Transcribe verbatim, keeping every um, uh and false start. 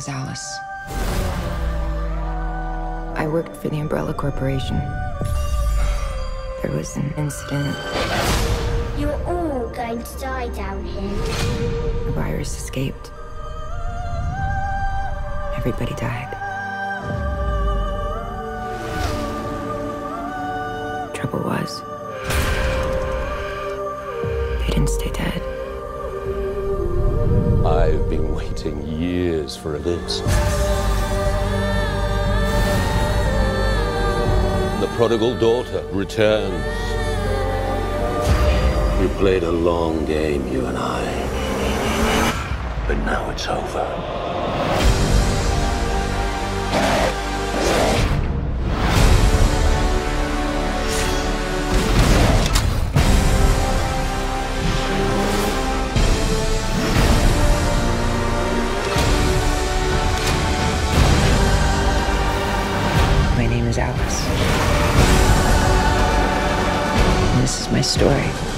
is Alice. I worked for the Umbrella Corporation. There was an incident. You're all going to die down here. The virus escaped. Everybody died. Trouble was, they didn't stay dead. I've been waiting years for this. The prodigal daughter returns. We played a long game, you and I. But now it's over. My name is Alice. And this is my story.